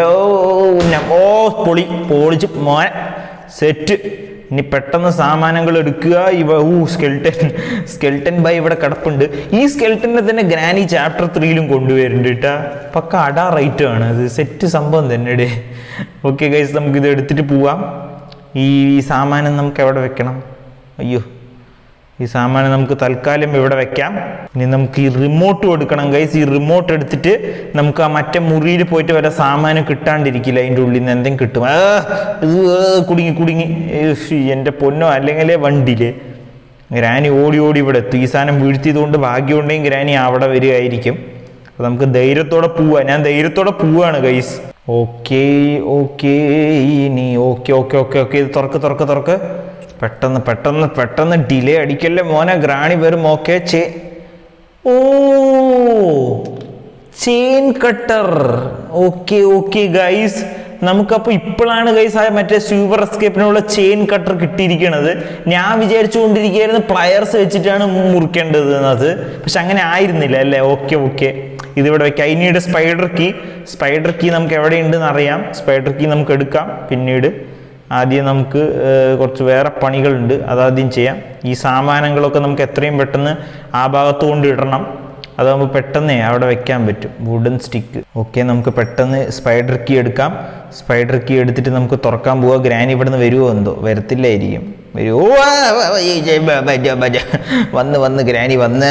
പൊളിച്ച് മോനെ സെറ്റ്. ഇനി പെട്ടെന്ന് സാമാനങ്ങൾ എടുക്കുക. സ്കെൽട്ടൻ ബൈ ഇവിടെ കിടപ്പുണ്ട്. ഈ സ്കെൽട്ടനെ തന്നെ ഗ്രാനി ചാപ്റ്റർ 3 കൊണ്ടുവരുന്നുണ്ട് കേട്ടാ. പക്ക റൈറ്റും ആണ് അത്. സെറ്റ് സംഭവം തന്നെ ഡേ. ഓക്കെ ഗൈസ്, നമുക്കിത് എടുത്തിട്ട് പോവാം. ഈ സാമാനം നമുക്ക് എവിടെ വെക്കണം? അയ്യോ, ഈ സാമാനം നമുക്ക് തൽക്കാലം ഇവിടെ വെക്കാം. ഇനി നമുക്ക് ഈ റിമോട്ട് കൊടുക്കണം ഗൈസ്. ഈ റിമോട്ട് എടുത്തിട്ട് നമുക്ക് ആ മറ്റേ മുറിയിൽ പോയിട്ട് വരെ സാമാനം കിട്ടാണ്ടിരിക്കില്ല. അതിൻ്റെ ഉള്ളിൽ നിന്ന് എന്തെങ്കിലും കിട്ടും. കുടുങ്ങി എൻ്റെ പൊന്നോ. അല്ലെങ്കിൽ വണ്ടിയില് ഗ്രാനി ഓടി ഇവിടെ എത്തും. ഈ സാധനം വീഴ്ത്തിയതുകൊണ്ട് ഭാഗ്യമുണ്ടെങ്കിൽ ഗ്രാനി അവിടെ വരികയായിരിക്കും. അപ്പോൾ നമുക്ക് ധൈര്യത്തോടെ പോവാം. ഞാൻ ധൈര്യത്തോടെ പോവാണ് ഗൈസ്. ഓക്കെ ഇനി ഓക്കെ ഇത് തുറക്ക്. പെട്ടെന്ന് ഡിലേ അടിക്കല്ലേ മോനെ. ഗ്രാണി വരും. Okay chain cutter. Okay guys, നമുക്കപ്പോൾ ഇപ്പോഴാണ് ഗൈസ് മറ്റേ സ്യൂവർ എസ്കേപ്പിനുള്ള ചെയിൻ കട്ടർ കിട്ടിയിരിക്കണത്. ഞാൻ വിചാരിച്ചുകൊണ്ടിരിക്കുകയായിരുന്നു പ്ലയേഴ്സ് വെച്ചിട്ടാണ് മുറിക്കേണ്ടത് എന്നത്. പക്ഷെ അങ്ങനെ ആയിരുന്നില്ല അല്ലേ? ഓക്കെ ഇതിവിടെ വെക്കാം. ഇനിയുടെ സ്പൈഡർ കീ നമുക്ക് എവിടെയുണ്ടെന്ന് അറിയാം. സ്പൈഡർ കീ നമുക്ക് എടുക്കാം പിന്നീട്. ആദ്യം നമുക്ക് കുറച്ച് വേറെ പണികളുണ്ട്, അതാദ്യം ചെയ്യാം. ഈ സാമാനങ്ങളൊക്കെ നമുക്ക് എത്രയും പെട്ടെന്ന് ആ ഭാഗത്ത് കൊണ്ട് ഇടണം. അതാകുമ്പോൾ പെട്ടെന്ന് അവിടെ വെക്കാൻ പറ്റും. Wooden stick. ഓക്കെ, നമുക്ക് പെട്ടെന്ന് സ്പൈഡർ കീ എടുക്കാം. സ്പൈഡർ കീ എടുത്തിട്ട് നമുക്ക് തുറക്കാൻ പോവുക. ഗ്രാനി ഇവിടെ നിന്ന് വരുമോ എന്തോ? വരത്തില്ലായിരിക്കും. വന്ന് ഗ്രാനി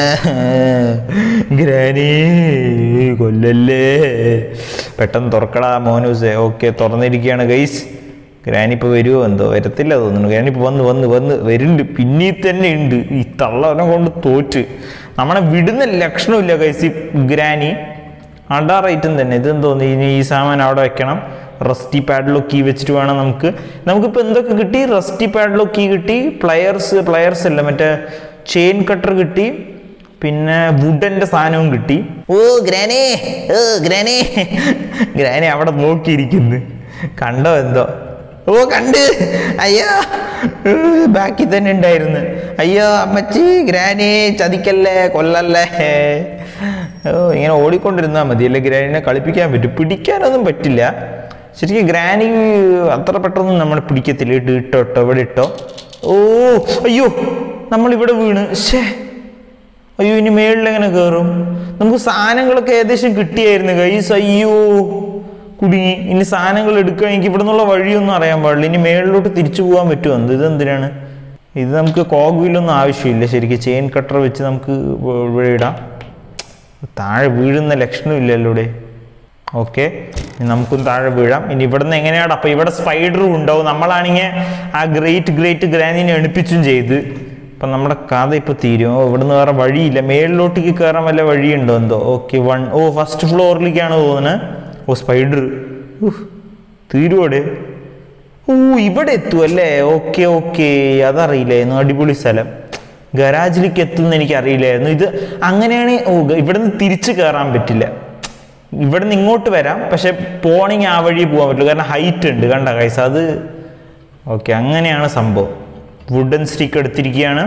കൊല്ലല്ലേ. പെട്ടെന്ന് തുറക്കടാ മോനൂസേ. ഓക്കെ, തുറന്നിരിക്കുകയാണ് ഗൈസ്. ഗ്രാനി ഇപ്പോൾ വരുമോ എന്തോ? വരത്തില്ല തോന്നുന്നു. ഗ്രാനി ഇപ്പോൾ വന്ന് വരുന്നുണ്ട്. പിന്നീ തന്നെ ഉണ്ട്. ഈ തള്ളവനെ കൊണ്ട് തോറ്റ് നമ്മളെ വിടുന്ന ലക്ഷണമില്ല ഗൈസ്. ഗ്രാനി റൈറ്റും തന്നെ. ഇതെന്തോന്നു? ഇനി ഈ സാമാനം അവിടെ വെക്കണം. റസ്റ്റി പാഡ്ലോക്ക് കീ വെച്ചിട്ട് വേണം നമുക്കിപ്പോൾ എന്തൊക്കെ കിട്ടി? റസ്റ്റി പാഡ്ലോക്ക് കീ കിട്ടി. പ്ലയേഴ്സ് അല്ല, മറ്റേ ചെയിൻ കട്ടർ കിട്ടി. പിന്നെ വുഡന്റെ സാധനവും കിട്ടി. ഓ ഗ്രാനേ, ഗ്രാനേ, ഗ്രാനി അവിടെ നോക്കിയിരിക്കുന്നു. കണ്ടോ എന്തോ? ഓ കണ്ട്. അയ്യോ ബാക്കിൽ തന്നെ ഉണ്ടായിരുന്നു. അയ്യോ അമ്മച്ചി, ഗ്രാനി ചതിക്കല്ലേ, കൊല്ലല്ലേ. ഇങ്ങനെ ഓടിക്കൊണ്ടിരുന്നാൽ മതി, അല്ലെ ഗ്രാനിനെ കളിപ്പിക്കാൻ പറ്റും. പിടിക്കാനൊന്നും പറ്റില്ല ശരിക്കും. ഗ്രാനി അത്ര പെട്ടെന്ന് നമ്മളെ പിടിക്കത്തില്ല. ഇട്ടോ ഇവിടെ ഇട്ടോ. ഓ അയ്യോ നമ്മളിവിടെ വീണ്. ശേ അയ്യോ, ഇനി മേളിലെങ്ങനെ കയറും? നമുക്ക് സാധനങ്ങളൊക്കെ ഏകദേശം കിട്ടിയായിരുന്നു ഗൈസ്. അയ്യോ കുടുങ്ങി. ഇനി സാധനങ്ങൾ എടുക്കാൻ എനിക്ക് ഇവിടെ നിന്നുള്ള വഴിയൊന്നും അറിയാൻ പാടില്ല. ഇനി മേളിലോട്ട് തിരിച്ചു പോകാൻ പറ്റുമോ? ഇതെന്തിനാണ് ഇത്? നമുക്ക് കോഗ് വീലൊന്നും ആവശ്യമില്ല ശരിക്കും. ചെയിൻ കട്ടർ വെച്ച് നമുക്ക് ഇവിടെ ഇടാം. താഴെ വീഴുന്ന ലക്ഷണമില്ലല്ലോ ഇവിടെ. ഓക്കെ, നമുക്കും താഴെ വീഴാം. ഇനി ഇവിടെ നിന്ന് എങ്ങനെയാണ്? അപ്പം ഇവിടെ സ്പൈഡറും ഉണ്ടാവും. നമ്മളാണെങ്കിൽ ആ ഗ്രേറ്റ് ഗ്രാനിനെ എണിപ്പിച്ചും ചെയ്ത്. അപ്പം നമ്മുടെ കഥ ഇപ്പോൾ തീരും. ഇവിടുന്ന് വേറെ വഴിയില്ല. മേളിലോട്ടേക്ക് കയറാൻ വല്ല വഴിയുണ്ടോ എന്തോ? ഓക്കെ, ഫസ്റ്റ് ഫ്ലോറിലേക്കാണ് തോന്നുന്നത്. ഓ സ്പൈഡർ തീരുവോടെ. ഓ ഇവിടെ എത്തുമല്ലേ? ഓക്കെ അതറിയില്ലായിരുന്നു. അടിപൊളി സ്ഥലം. ഗരാജിലേക്ക് എത്തുമെന്ന് എനിക്ക് അറിയില്ലായിരുന്നു. ഇത് അങ്ങനെയാണ്. ഇവിടെ നിന്ന് തിരിച്ച് കയറാൻ പറ്റില്ല. ഇവിടെ നിന്ന് ഇങ്ങോട്ട് വരാം, പക്ഷെ പോണെങ്കിൽ ആ വഴി പോകാൻ പറ്റില്ല, കാരണം ഹൈറ്റ് ഉണ്ട്. കണ്ട കൈസ് അത്. ഓക്കെ, അങ്ങനെയാണ് സംഭവം. വുഡൻ സ്റ്റിക്ക് എടുത്തിരിക്കുകയാണ്.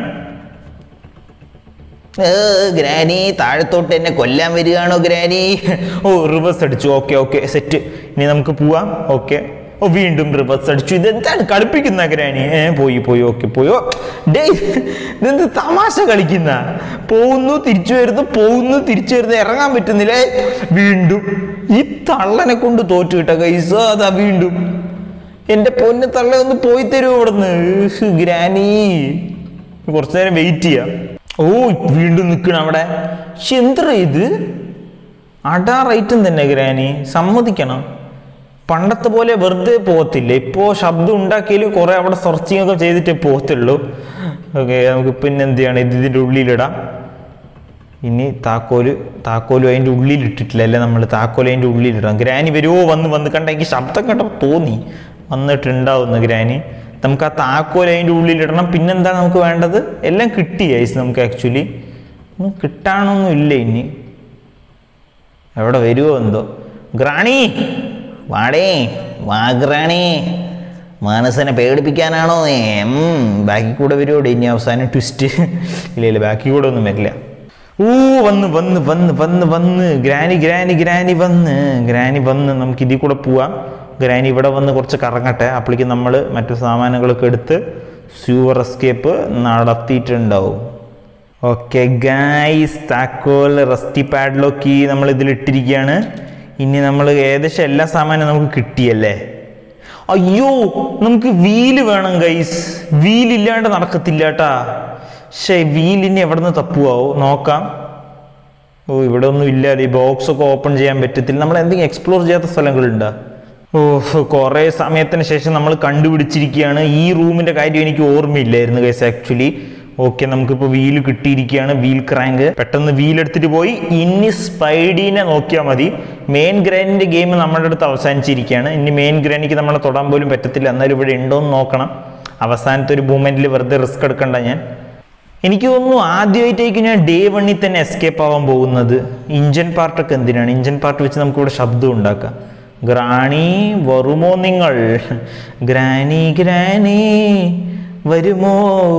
ഗ്രാനി താഴത്തോട്ട് എന്നെ കൊല്ലാൻ വരികയാണോ ഗ്രാനി? ഓ റിവേഴ്സ് അടിച്ചു. Okay set. ഇനി നമുക്ക് പോവാം. ഓക്കെ, ഓ വീണ്ടും റിവേഴ്സ് അടിച്ചു. ഇതെന്താണ് കളിപ്പിക്കുന്ന ഗ്രാനി? പോയി. ഓക്കെ പോയോ. ഡേ ഇതെന്ത് തമാശ കളിക്കുന്ന? പോകുന്നു തിരിച്ചു വരുന്നു, ഇറങ്ങാൻ പറ്റുന്നില്ല. വീണ്ടും ഈ തള്ളനെ കൊണ്ട് തോറ്റു കിട്ട കൈസ. അതാ വീണ്ടും. എൻ്റെ പൊന്ന് തള്ള ഒന്ന് പോയി തരുമോ ഇവിടുന്ന്? ഗ്രാനി കുറച്ചു നേരം വെയിറ്റ് ചെയ്യാം. ഓ വീണ്ടും നിൽക്കണം അവിടെ. പക്ഷെ എന്താ ഇത്? റൈറ്റും തന്നെ ഗ്രാനി, സമ്മതിക്കണം. പണ്ടത്തെ പോലെ വെറുതെ പോകത്തില്ല. ഇപ്പോൾ ശബ്ദം ഉണ്ടാക്കിയാലും കുറെ അവിടെ സെർച്ചിങ് ഒക്കെ ചെയ്തിട്ടേ പോകത്തുള്ളൂ. ഓക്കെ, നമുക്ക് പിന്നെ എന്ത് ചെയ്യണം? ഇതിൻ്റെ ഉള്ളിലിടാം. ഇനി താക്കോലും അതിൻ്റെ ഉള്ളിലിട്ടിട്ടില്ല അല്ലേ നമ്മൾ? താക്കോൽ അതിൻ്റെ ഉള്ളിലിടാം. ഗ്രാനി വരുമോ? വന്ന് കണ്ട. എനിക്ക് ശബ്ദം കേട്ടപ്പോൾ തോന്നി വന്നിട്ടുണ്ടാവുന്ന ഗ്രാനി. നമുക്ക് ആ താക്കോൽ അതിൻ്റെ ഉള്ളിലിടണം. പിന്നെന്താണ് നമുക്ക് വേണ്ടത്? എല്ലാം കിട്ടി ഐസ് നമുക്ക്. ആക്ച്വലി ഒന്നും കിട്ടാനൊന്നും ഇല്ല. ഇനി എവിടെ വരുമോ എന്തോ? ഗ്രാണി വാ ഗ്രാണി, മനസ്സിനെ പേടിപ്പിക്കാനാണോ? ബാക്കി കൂടെ വരുമോ? ഇനി അവസാനം ട്വിസ്റ്റ്. ഇല്ല ബാക്കി കൂടെ ഒന്നും വരില്ല. വന്ന് ഗ്രാനി വന്ന് നമുക്ക് ഇതിൽ കൂടെ പോവാം. ഗ്രാനി ഇവിടെ വന്ന് കുറച്ച് കറങ്ങട്ടെ. അപ്പോഴേക്ക് നമ്മൾ മറ്റു സാമാനങ്ങളൊക്കെ എടുത്ത് സ്യൂവർ എസ്കേപ്പ് നടത്തിയിട്ടുണ്ടാവും. ഓക്കെ ഗൈസ്, താക്കോൽ റസ്റ്റി പാഡ്ലോക്ക് നമ്മൾ ഇതിലിട്ടിരിക്കുകയാണ്. ഇനി നമ്മൾ ഏകദേശം എല്ലാ സാമാനും നമുക്ക് കിട്ടിയല്ലേ? അയ്യോ നമുക്ക് വീല് വേണം ഗൈസ്. വീലില്ലാണ്ട് നടക്കത്തില്ല കേട്ടാ. വീലിന് എവിടെ നിന്ന് തപ്പുവാവോ നോക്കാം. ഓ ഇവിടെ ഒന്നും ഇല്ല. ഈ ബോക്സ് ഒക്കെ ഓപ്പൺ ചെയ്യാൻ പറ്റത്തില്ല. നമ്മൾ എന്തെങ്കിലും എക്സ്പ്ലോർ ചെയ്യാത്ത സ്ഥലങ്ങളുണ്ടോ? കുറേ സമയത്തിന് ശേഷം നമ്മൾ കണ്ടുപിടിച്ചിരിക്കുകയാണ്. ഈ റൂമിൻ്റെ കാര്യം എനിക്ക് ഓർമ്മയില്ലായിരുന്നു ഗൈസ് ആക്ച്വലി. ഓക്കെ, നമുക്കിപ്പോൾ വീല് കിട്ടിയിരിക്കുകയാണ്. Wheel crank. പെട്ടെന്ന് വീലെടുത്തിട്ട് പോയി ഇനി സ്പൈഡീനെ നോക്കിയാൽ മതി. മെയിൻ ഗ്രാനിൻ്റെ ഗെയിം നമ്മുടെ അടുത്ത് അവസാനിച്ചിരിക്കുകയാണ്. ഇനി മെയിൻ ഗ്രാനിക്ക് നമ്മളെ തൊടാൻ പോലും പറ്റത്തില്ല. എന്നാലും ഇവിടെ ഉണ്ടോയെന്ന് നോക്കണം. അവസാനത്തെ ഒരു മൂമെൻറ്റിൽ വെറുതെ റിസ്ക് എടുക്കണ്ട. എനിക്ക് തോന്നുന്നു ആദ്യമായിട്ടേക്ക് ഞാൻ ഡേ 1 തന്നെ എസ്കേപ്പ് ആവാൻ പോകുന്നത്. ഇഞ്ചൻ പാർട്ടൊക്കെ എന്തിനാണ്? ഇഞ്ചൻ പാർട്ട് വെച്ച് നമുക്കിവിടെ ശബ്ദം ഉണ്ടാക്കാം. ഗ്രാണി വരുമോ നിങ്ങൾ? ഗ്രാനി വരുമോ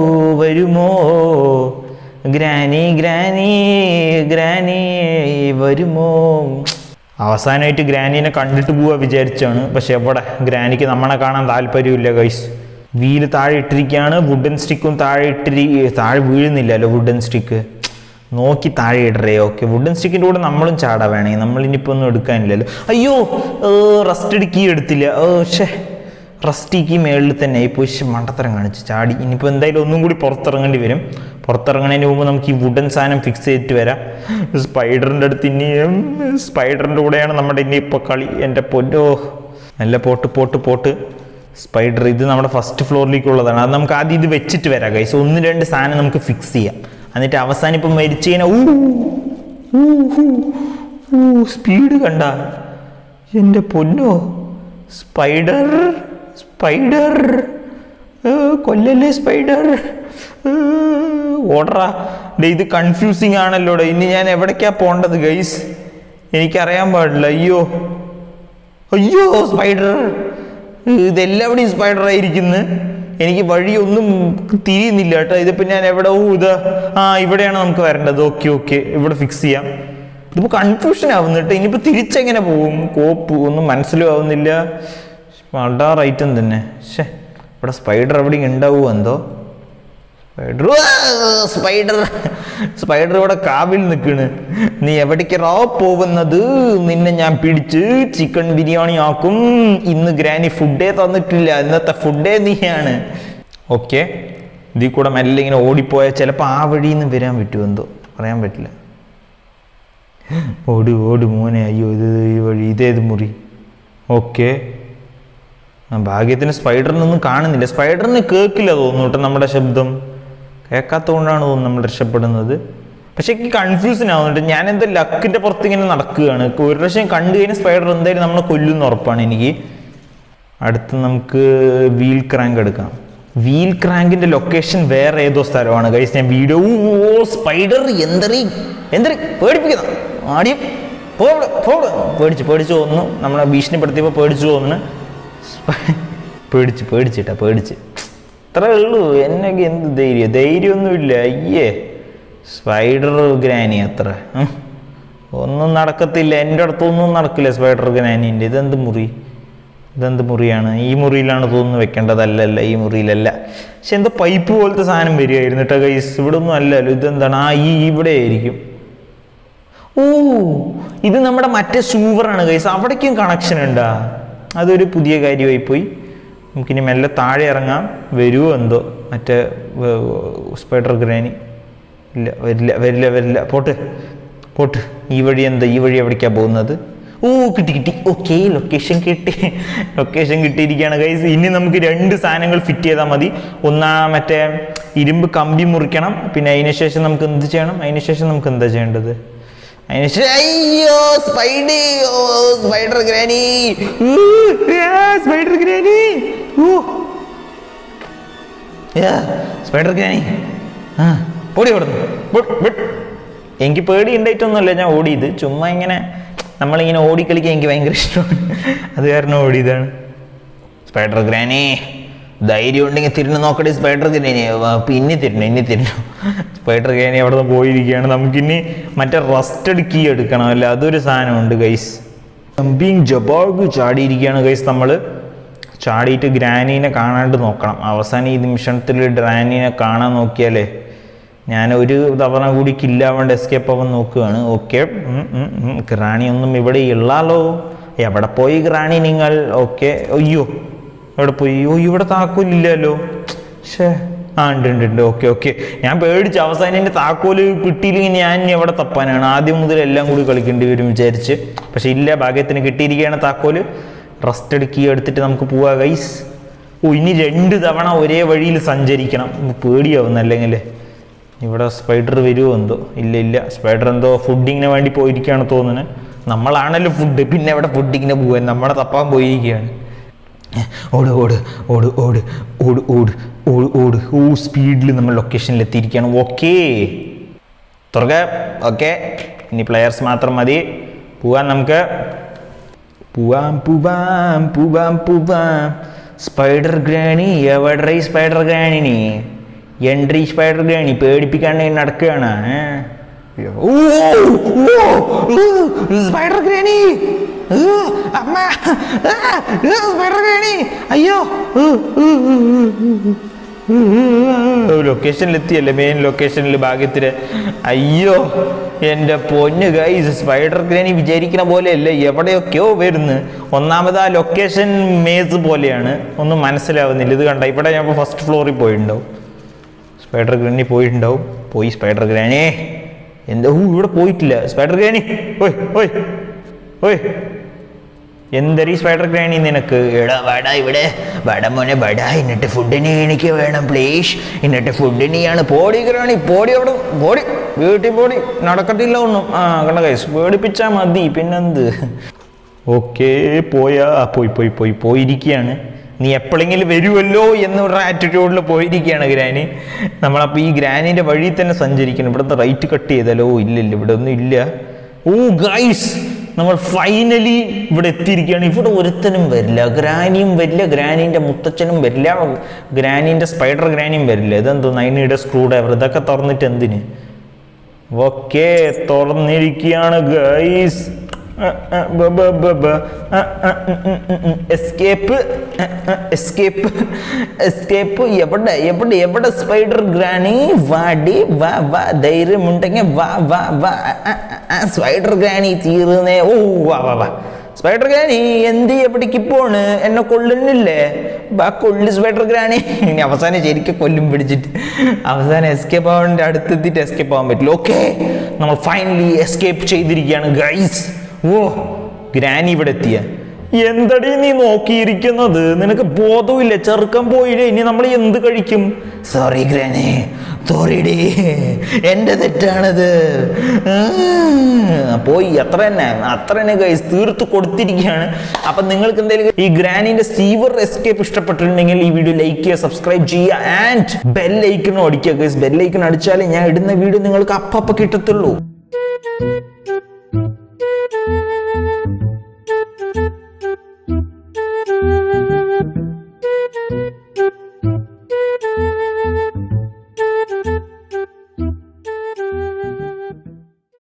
ഗ്രാനി വരുമോ? അവസാനമായിട്ട് ഗ്രാനീനെ കണ്ടിട്ട് പോവാ വിചാരിച്ചാണ്. പക്ഷെ എവിടെ? ഗ്രാനിക്ക് നമ്മളെ കാണാൻ താല്പര്യമില്ല ഗൈസ്. വീല് താഴെ ഇട്ടിരിക്കുകയാണ്. വുഡൻ സ്റ്റിക്കും താഴെ വീഴുന്നില്ലല്ലോ വുഡൻ സ്റ്റിക്ക്. നോക്കി താഴെ ഇടറേ. ഓക്കെ, വുഡൻ സ്റ്റിക്കിൻ്റെ കൂടെ നമ്മളും ചാടാ വേണമെങ്കിൽ. നമ്മളിനിപ്പോൾ ഒന്നും എടുക്കാനില്ലല്ലോ. അയ്യോ റസ്റ്റ് കീ എടുത്തില്ല. റസ്റ്റി കീ മേളിൽ തന്നെ ഇപ്പോൾ മണ്ടത്തരം കാണിച്ച് ചാടി. ഇനിയിപ്പോൾ എന്തായാലും ഒന്നും കൂടി പുറത്തിറങ്ങേണ്ടി വരും. പുറത്തിറങ്ങുന്നതിന് മുമ്പ് നമുക്ക് ഈ വുഡൻ സാധനം ഫിക്സ് ചെയ്തിട്ട് വരാം. സ്പൈഡറിൻ്റെ അടുത്ത് ഇനിയും സ്പൈഡറിൻ്റെ കൂടെയാണ് നമ്മുടെ ഇനി ഇപ്പോൾ കളി. എൻ്റെ പൊന്നോ, നല്ല പോട്ട് സ്പൈഡർ. ഇത് നമ്മുടെ ഫസ്റ്റ് ഫ്ലോറിലേക്കുള്ളതാണ്. അത് നമുക്ക് ആദ്യം ഇത് വെച്ചിട്ട് വരാം ഗൈസ്. 1-2 സാധനം നമുക്ക് ഫിക്സ് ചെയ്യാം. എന്നിട്ട് അവസാനം ഇപ്പം മരിച്ചു കഴിഞ്ഞാൽ സ്പീഡ് കണ്ട എൻ്റെ പൊന്നോ. സ്പൈഡർ കൊല്ലല്ലേ സ്പൈഡർ, ഓടറാ. ഇത് കൺഫ്യൂസിങ് ആണല്ലോ. ഇനി ഞാൻ എവിടേക്കാ പോണ്ടത് ഗൈസ്? എനിക്കറിയാൻ പാടില്ല. അയ്യോ അയ്യോ സ്പൈഡർ, ഇതെല്ലാവിടെയും സ്പൈഡർ ആയിരിക്കുന്നു. എനിക്ക് വഴിയൊന്നും തിരിയുന്നില്ല കേട്ടോ. ഇതിപ്പോൾ ഞാൻ എവിടെ ഇതാ ഇവിടെയാണ് നമുക്ക് വരേണ്ടത്. ഓക്കെ ഇവിടെ ഫിക്സ് ചെയ്യാം. ഇതിപ്പോൾ കൺഫ്യൂഷൻ ആവുന്നു കേട്ടോ. ഇനിയിപ്പോൾ തിരിച്ചെങ്ങനെ പോകും? കോപ്പ് ഒന്നും മനസ്സിലാവുന്നില്ല. വളരെ ഐറ്റം തന്നെ. ഇവിടെ സ്പൈഡർ എവിടെയും ഉണ്ടാവുമോ എന്തോ? സ്പൈഡർ ഇവിടെ കാവിൽ നിൽക്കണ്. നീ എവിടേക്കാ പോകുന്നത്? നിന്നെ ഞാൻ പിടിച്ച് ചിക്കൻ ബിരിയാണി ആക്കും. ഇന്ന് ഗ്രാനി ഫുഡേ തന്നിട്ടില്ല, ഇന്നത്തെ ഫുഡേ നീയാണ്. ഓക്കെ, ഇതിൽ കൂടെ മെല്ലെ ഇങ്ങനെ ഓടിപ്പോയാൽ ചിലപ്പോൾ ആ വഴിയിൽ നിന്ന് വരാൻ പറ്റുമോ എന്തോ പറയാൻ പറ്റില്ല. ഓട് മോനെ. അയ്യോ ഇത് ഈ വഴി, ഇതേത് മുറി? ഓക്കെ, ഭാഗ്യത്തിന് സ്പൈഡറിനൊന്നും കാണുന്നില്ല. സ്പൈഡറിന് കേൾക്കില്ല തോന്നുന്നു കേട്ടോ നമ്മുടെ ശബ്ദം. കേൾക്കാത്തതുകൊണ്ടാണ് തോന്നുന്നു നമ്മൾ രക്ഷപ്പെടുന്നത്. പക്ഷെ എനിക്ക് കൺഫ്യൂഷൻ ആവുന്നുണ്ട്. ഞാൻ എന്താ ലക്കിൻ്റെ പുറത്ത് ഇങ്ങനെ നടക്കുകയാണ്. ഒരു പ്രാവശ്യം കണ്ടു കഴിഞ്ഞാൽ സ്പൈഡർ എന്തായാലും നമ്മളെ കൊല്ലുന്ന ഉറപ്പാണ് എനിക്ക്. അടുത്ത് നമുക്ക് വീൽ ക്രാങ്ക് എടുക്കാം. വീൽ ക്രാങ്കിൻ്റെ ലൊക്കേഷൻ വേറെ ഏതോ സ്ഥലമാണ് ഗൈസ്. ഞാൻ വീഡിയോ സ്പൈഡർ എന്തറി പേടിപ്പിക്കുന്ന ആദ്യം പേടിച്ച് തോന്നുന്നു. നമ്മളെ ഭീഷണിപ്പെടുത്തിയപ്പോൾ പേടിച്ചു തോന്നുന്നു. പേടിച്ച് അത്രേ ഉള്ളൂ. എന്നൊക്കെ എന്ത് ധൈര്യമൊന്നുമില്ല. അയ്യേ സ്പൈഡർ ഗ്രാനി അത്ര ഒന്നും നടക്കത്തില്ല. എൻ്റെ അടുത്തൊന്നും നടക്കില്ല സ്പൈഡർ ഗ്രാനീൻ്റെ. ഇതെന്ത് മുറിയാണ്? ഈ മുറിയിലാണ് തോന്നുന്നു വെക്കേണ്ടതല്ല. ഈ മുറിയിലല്ല. പക്ഷെ എന്തോ പൈപ്പ് പോലത്തെ സാധനം വരികയായിരുന്നു കേട്ടോ ഗൈസ്. ഇവിടെ ഒന്നും അല്ലല്ലോ. ഇതെന്താണ്? ഇവിടെ ആയിരിക്കും. ഇത് നമ്മുടെ മറ്റേ സൂവറാണ് ഗൈസ്. അവിടേക്കും കണക്ഷൻ ഉണ്ടാ? അതൊരു പുതിയ കാര്യമായി പോയി. നമുക്കിനി മെല്ലെ താഴെ ഇറങ്ങാം. വരുമോ എന്തോ മറ്റേ സ്പൈഡർ ഗ്രാനി? ഇല്ല, വരില്ല. പോട്ട്. ഈ വഴി എവിടേക്കാണ് പോകുന്നത്? കിട്ടി. ഓക്കെ, ലൊക്കേഷൻ കിട്ടിയിരിക്കുകയാണ് ഗൈസ്. ഇനി നമുക്ക് 2 സാധനങ്ങൾ ഫിറ്റ് ചെയ്താൽ മതി. മറ്റേ ഇരുമ്പ് കമ്പി മുറിക്കണം. പിന്നെ അതിനുശേഷം നമുക്ക് എന്ത് ചെയ്യണം? എന്താ ചെയ്യേണ്ടത്? അയ്യോ സ്പൈഡർ ഗ്രാനി. ഓടി ഓടുന്നു. എനിക്ക് പേടി ഉണ്ടായിട്ടൊന്നുമല്ല ഞാൻ ഓടിയത്. ചുമ്മാ ഇങ്ങനെ നമ്മളിങ്ങനെ ഓടിക്കളിക്കാൻ എനിക്ക് ഭയങ്കര ഇഷ്ടമാണ്. അത് കാരണം ഓടിയതാണ്. സ്പൈഡർ ഗ്രാനി ധൈര്യം ഉണ്ടെങ്കിൽ തിരിഞ്ഞു നോക്കട്ടെ. സ്പൈഡർ ഗ്രാനി ഇനി തിരിഞ്ഞു. സ്പൈഡർ ഗ്രാനി അവിടെ നിന്ന് പോയിരിക്കുകയാണ്. നമുക്കിനി മറ്റേ റസ്റ്റഡ് കീ എടുക്കണം അല്ലേ? അതൊരു സാധനമുണ്ട് ഗൈസ്. ജമ്പിങ് ജബോഗ് ചാടിയിരിക്കുകയാണ് ഗൈസ്. നമ്മൾ ചാടിയിട്ട് ഗ്രാനീനെ കാണാണ്ട് നോക്കണം. അവസാനം ഈ നിമിഷത്തിൽ ഗ്രാനീനെ കാണാൻ നോക്കിയാലേ ഞാൻ ഒരു തവണ കൂടി കില്ലാവേണ്ട എസ്കേപ്പ് ആവാൻ നോക്കുകയാണ്. ഓക്കെ, ഗ്രാണി ഒന്നും ഇവിടെ ഇല്ലാലോ. എവിടെ പോയി ഗ്രാണി നിങ്ങൾ? ഓക്കെ, അയ്യോ എവിടെ പോയി? ഇവിടെ താക്കോലില്ലല്ലോ. ഉണ്ട്. ഓക്കെ. ഞാൻ പേടിച്ച് അവസാനം എൻ്റെ താക്കോല് കിട്ടിയില്ലെങ്കിൽ ഞാൻ എവിടെ തപ്പാനാണ്? ആദ്യം മുതൽ എല്ലാം കൂടി കളിക്കേണ്ടി വരും വിചാരിച്ച്. പക്ഷെ ഇല്ല, ഭാഗ്യത്തിന് കിട്ടിയിരിക്കുകയാണ് താക്കോല്. റസ്റ്റ് കീ എടുത്തിട്ട് നമുക്ക് പോവാം ഗൈസ്. ഇനി 2 തവണ ഒരേ വഴിയിൽ സഞ്ചരിക്കണം. പേടിയാവുന്ന അല്ലെങ്കിൽ ഇവിടെ സ്പൈഡർ വരുമോ എന്തോ? ഇല്ല. സ്പൈഡർ എന്തോ ഫുഡിങ്ങിന് വേണ്ടി പോയിരിക്കുകയാണ് തോന്നുന്നത്. നമ്മളാണല്ലോ ഫുഡ്, പിന്നെ എവിടെ ഫുഡിങ്ങിന് പോകാൻ? നമ്മളെ തപ്പാൻ പോയിരിക്കുകയാണ്. ഓട്. സ്പീഡിൽ നമ്മൾ ലൊക്കേഷനിൽ എത്തിയിരിക്കുകയാണ്. ഓക്കെ തുറക്കാം. ഓക്കെ, ഇനി പ്ലെയേഴ്സ് മാത്രം മതി. പോവാൻ നമുക്ക്. പോവാം. സ്പൈഡർ ഗ്രാനി എവിടെ? Spider granny entry. Spider granny പേടിപ്പിക്കാണ്ട് നടക്കുകയാണ്. സ്പൈഡർ ഗ്രാനി അമ്മ, സ്പൈഡർ ഗ്രാനി അയ്യോ. ലൊക്കേഷനിലെത്തിയല്ലേ, മെയിൻ ലൊക്കേഷനിൽ ഭാഗ്യത്തിന്. അയ്യോ എൻ്റെ പൊന്ന് ഗൈസ്, സ്പൈഡർ ഗ്രാനി വിചാരിക്കുന്ന പോലെയല്ല, എവിടെയൊക്കെയോ വരുന്നു. ഒന്നാമത് ആ ലൊക്കേഷൻ മേസ് പോലെയാണ്, ഒന്നും മനസ്സിലാവുന്നില്ല. ഇത് കണ്ട, ഇവിടെ ഞാൻ ഫസ്റ്റ് ഫ്ലോറിൽ പോയിട്ടുണ്ടാവും. സ്പൈഡർ ഗ്രാനി പോയി സ്പൈഡർ ഗ്രാനി എന്താ? ഇവിടെ പോയിട്ടില്ല സ്പൈഡർ ഗ്രാനി. ഓയ് എന്തരീ സ്പൈഡർ ഗ്രാനി നിനക്ക്? എടാ വാടാ ഇവിടെ, വട മോനെ വട. എന്നിട്ട് ഫുഡിന് എനിക്ക് വേണം പ്ലീസ്. എന്നിട്ട് ഫുഡിനെയാണ്. പോടി ഗ്രാനി പോടി, അവിടെ പോടി, വീട്ടിൽ പോടി. നടക്കത്തില്ല ഒന്നും. കണ്ട കൈസ്, പേടിപ്പിച്ചാൽ മതി, പിന്നെന്ത്. ഓക്കെ പോയിരിക്കുകയാണ്. നീ എപ്പോഴെങ്കിലും വരുമല്ലോ എന്നൊരു ആറ്റിറ്റ്യൂഡിൽ പോയിരിക്കുകയാണ് ഗ്രാനി. നമ്മളപ്പോൾ ഈ ഗ്രാനിൻ്റെ വഴി തന്നെ സഞ്ചരിക്കണം. ഇവിടുത്തെ റൈറ്റ് കട്ട് ചെയ്താലോ? ഇല്ലില്ല, ഇവിടെ ഒന്നും ഇല്ല. ഓ ഗൈസ്, നമ്മൾ ഫൈനലി ഇവിടെ എത്തിയിരിക്കുകയാണ്. ഇവിടെ ഒരുത്തനും വരില്ല, ഗ്രാനിയും വരില്ല, ഗ്രാനീൻ്റെ മുത്തച്ഛനും വരില്ല, ഗ്രാനീൻ്റെ സ്പൈഡർ ഗ്രാനിയും വരില്ല. ഇതെന്തോ 9 സ്ക്രൂ ഡ്രൈവർ, ഇതൊക്കെ തുറന്നിട്ട് എന്തിന്? ഓക്കെ, തുറന്നിരിക്കുകയാണ് ഗൈസ്. Escape escape escape. എവിടെ എവിടെ എവിടെ സ്പൈഡർ ഗ്രാനി? വാടി വാ വാ, ധൈര്യമുണ്ടെങ്കിൽ വാ വാ വാ. Spider granny തീർന്നേ. ഓ വാ വാ വാ. സ്പൈഡർ ഗ്രാനി എന്ത് എവിടേക്ക് പോണ്? എന്നെ കൊല്ലുന്നില്ലേ? വാ കൊള്ളു സ്പൈഡർ ഗ്രാനി. ഇനി അവസാനം ശരിക്കും കൊല്ലും പിടിച്ചിട്ട്. അവസാനം എസ്കേപ്പ് ആവാൻ്റെ അടുത്തെത്തിയിട്ട് എസ്കേപ്പ് ആവാൻ പറ്റില്ല. ഓക്കെ, നമ്മൾ ഫൈനലി എസ്കേപ്പ് ചെയ്തിരിക്കുകയാണ് ഗൈസ്. ഓ, ഗ്രാനി ഇവിടെ എത്തിയ. എന്തടി നീ നോക്കിയിരിക്കുന്നത്? നിനക്ക് ബോധമില്ല, ചെറുക്കം പോയില്ലേ? ഇനി നമ്മൾ എന്ത് കഴിക്കും? സോറി ഗ്രാനി, സോറിഡേ, എൻ്റെ തെറ്റാണത്. പോയി, അത്ര തന്നെ ഗൈസ്, തീർത്ത് കൊടുത്തിരിക്കുകയാണ്. അപ്പം നിങ്ങൾക്ക് എന്തെങ്കിലും ഈ ഗ്രാനിൻ്റെ സീവർ എസ്കേപ്പ് ഇഷ്ടപ്പെട്ടിട്ടുണ്ടെങ്കിൽ ഈ വീഡിയോ ലൈക്ക് ചെയ്യുക, സബ്സ്ക്രൈബ് ചെയ്യുക ആൻഡ് ബെല്ലൈക്കണും അടിക്കുക ഗൈസ്. ബെല്ലൈക്കൺ അടിച്ചാലേ ഞാൻ ഇടുന്ന വീഡിയോ നിങ്ങൾക്ക് അപ്പം കിട്ടത്തുള്ളൂ.